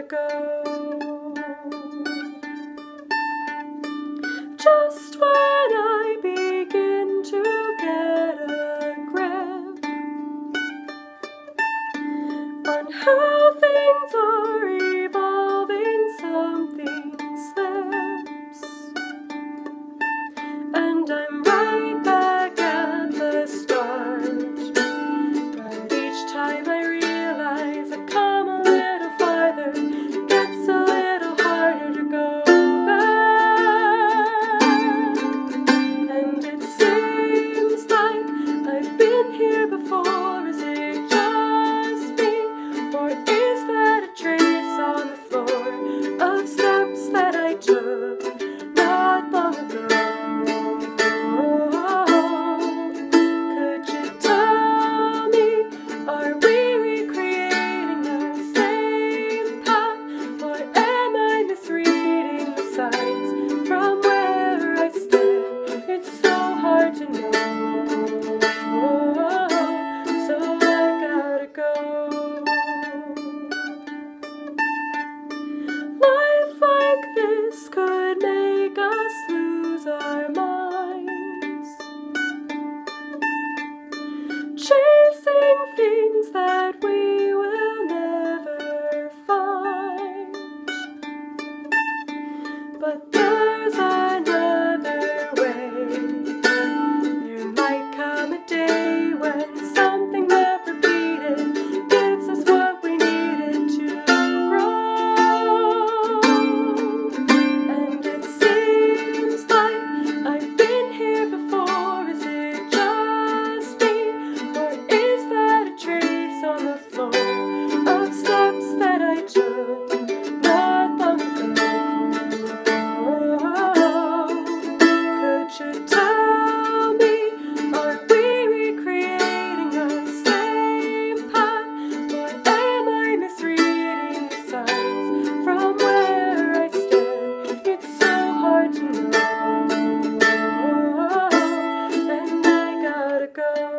go. Just when I begin to get a grip on how things are evolving, something slips, and I'm right back at the start. But each time I realize I've come a little farther, it gets a little harder to go back. And it seems like I've been here before. Is it just me, or is that a trace on the floor of steps that I took not long ago? Could you tell me, are we recreating the same path, or am I misreading the signs from where I stand? It's so hard to know, so I gotta go. Life like this could make us lose our minds, chasing things that we will never find. But there's another way. There might come a day when something not repeated gives us what we needed to grow. And it seems like I've been here before. Is it just me, or is that a trace on the floor of steps that I took not long ago? Could you tell me, are we recreating the same path, or am I misreading the signs from where I stand? It's so hard to know, and I gotta go.